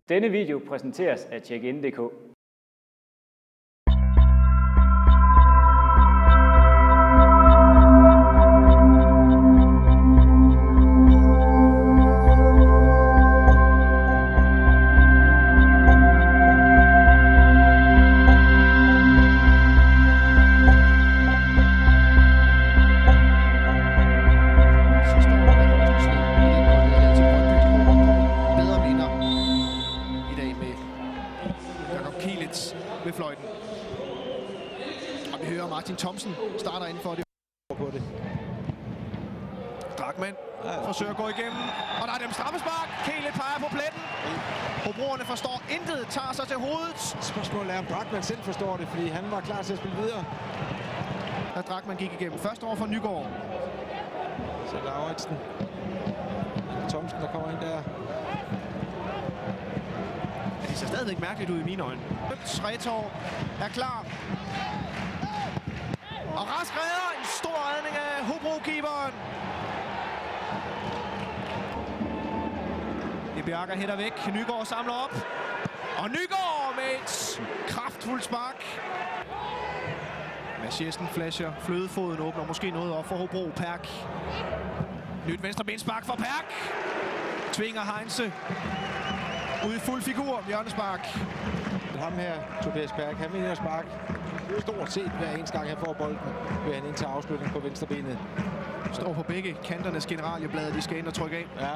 Denne video præsenteres af Tjekkin.dk. Ved fløjten. Og vi hører Martin Thomsen starter inden for det. Drachmann forsøger at gå igennem. Og der er dem straffespark. Kehlet peger på pletten. Hobroerne forstår intet. Tager sig til hovedet. Spørgsmålet er, om Drachmann selv forstår det, fordi han var klar til at spille videre. Da Drachmann gik igennem. Først over for Nygaard. Så Lauritsen. Thomsen, der kommer ind der. Det ser stadigvæk mærkeligt ud i mine øjne. Retor er klar. Og Rask redder en stor redning af Hobro-keeperen. Bjarker hætter væk. Nygaard samler op. Og Nygaard med et kraftfuldt spark. Mathiesen flasher. Flødefoden åbner måske noget op for Hobro. Perk. Nyt venstre benspark for Perk. Tvinger Heinze ude i fuld figur. Hjørnespark. Ham her, Tobias Perk, han vil spark stort set hver eneste gang, han får bolden, vil han ind til afslutning på venstre benet. Står på begge kanternes generalieblade, de skal ind og trykke af. Ja.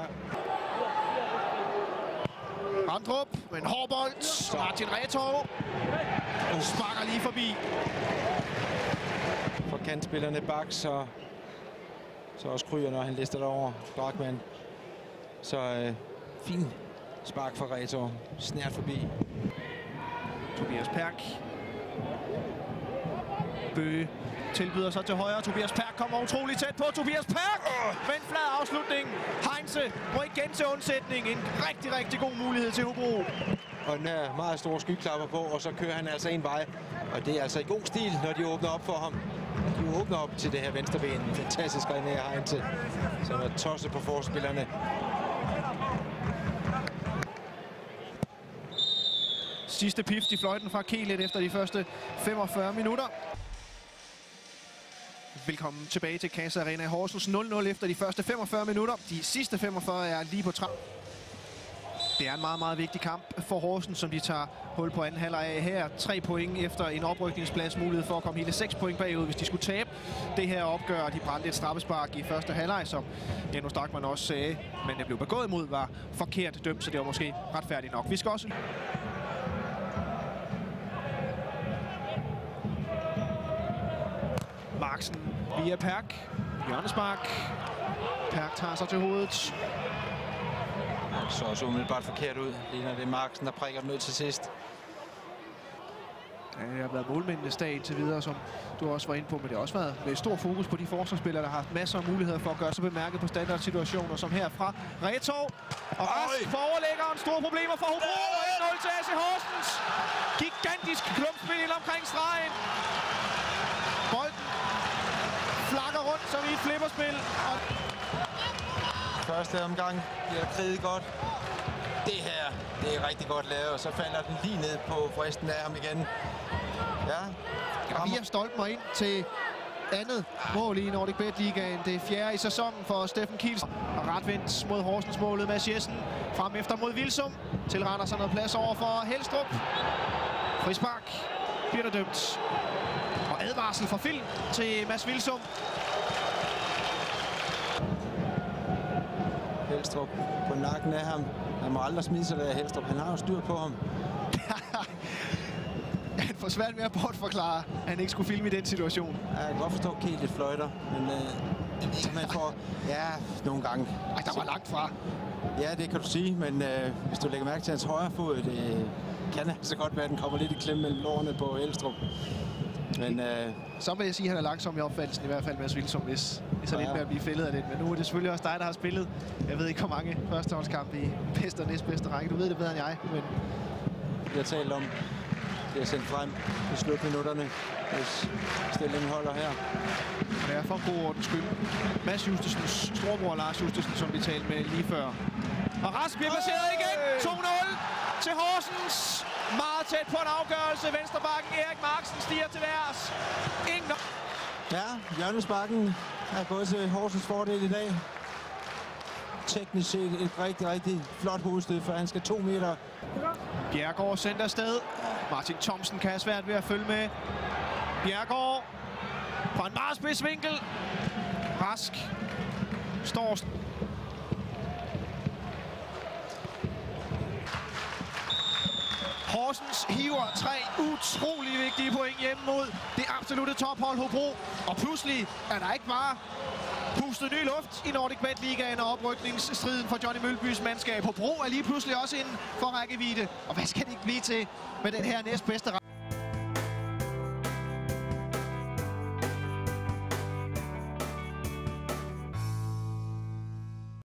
Randrup med en hård bold. Martin Retor sparker lige forbi. For kantspillerne bak, så også Kryer, når han lister derover. Drachmann. Så fin spark for Retor. Snært forbi. Tobias Perk. Bøge tilbyder sig til højre. Tobias Perk kommer utroligt tæt på. Tobias Perk med en flad afslutning. Heinze må igen til undsætning. En rigtig, rigtig god mulighed til Hobro. Og den er meget store skyklapper på, og så kører han altså en vej. Og det er altså i god stil, når de åbner op for ham. De åbner op til det her venstreben. Fantastisk René Heinze, som er tosset på forspillerne. Sidste pift i fløjten fra Kehlet efter de første 45 minutter. Velkommen tilbage til Casa Arena i Horsens. 0-0 efter de første 45 minutter. De sidste 45 er lige på trappen. Det er en meget, meget vigtig kamp for Horsens, som de tager hul på anden halvleg af her. 3 point efter en oprykningsplads. Mulighed for at komme hele 6 point bagud, hvis de skulle tabe det her opgør. De brændte et straffespark i første halvleg, som Dennis Drachmann også sagde. Men det blev begået imod, var forkert dømt, så det var måske retfærdigt nok. Vi skal også... Marksen via Perk. Hjørnespark. Perk tager sig til hovedet. Så også umiddelbart forkert ud. Ligner det Marksen, der prikker den ud til sidst. Ja, det har været målmændenes dag indtil videre, som du også var inde på, men det har også været med stor fokus på de forsvarsspillere, der har haft masser af muligheder for at gøre sig bemærket på standardsituationer, som her fra Retor. Og Rask for overlæggeren. Store problemer for Hobro. 1-0 til AC Horsens. Gigantisk klumpspil omkring stregen. Bolden flakker rundt som i et flipperspil. Første omgang bliver kriget godt. Det her, det er rigtig godt lavet, og så falder den lige ned på fristen af ham igen. Ja. Vi har stolt mig ind til andet mål i Nordic Bet Ligaen. Det er 4. i sæsonen for Steffen Kielsen. Og retvendt mod Horsens målet Mathiesen. Frem efter mod Vilsum. Tilretter sig noget plads over for Helstrup. Frispark bliver der dømt. Og advarsel fra Film til Mads Vilsum. Helstrup på nakken af ham. Han må aldrig smide sig der, Helstrup. Han har jo styr på ham. Han får svært ved at bortforklare, at han ikke skulle filme i den situation. Ja, jeg kan godt forstå, at Kehlet fløjter, men man får... Ja, nogle gange. Ej, der var langt fra. Ja, det kan du sige, men hvis du lægger mærke til hans højre fod, det kan altså godt være, at den kommer lidt i klemme mellem lårene på Helstrup. Men, så vil jeg sige, at han er langsom i opfattelsen, i hvert fald Mads Vilsum, hvis han lidt med at blive fældet af det. Men nu er det selvfølgelig også dig, der har spillet. Jeg ved ikke, hvor mange førsteholdskampe i bedste og næstbedste række. Du ved det bedre end jeg, men... Vi har talt om, det er sendt frem i slutminutterne, hvis stillingen holder her. Det er for god ordens skyld. Mads Justesens storebror Lars Justesen, som vi talte med lige før. Og Rask bliver placeret igen. 2-0 til Horsens. Meget tæt på en afgørelse. Venstrebakken Erik Marksen stiger til værs. Ingen... Ja, hjørnesparken er gået til Horsens fordel i dag. Teknisk set et rigtig flot hovedstød, for han skal 2 meter. Bjerregaard sendt afsted. Martin Thomsen kan have svært ved at følge med. Bjerregaard på en meget spids vinkel. Rask står... Horsens hiver 3 utrolig vigtige point hjemme mod det absolutte tophold Hobro. Og pludselig er der ikke bare pustet ny luft i Nordic Bet Ligaen og oprykningsstriden for Johnny Mølbys mandskab. Hobro er lige pludselig også inden for rækkevidde. Og hvad skal det ikke blive til med den her næstbedste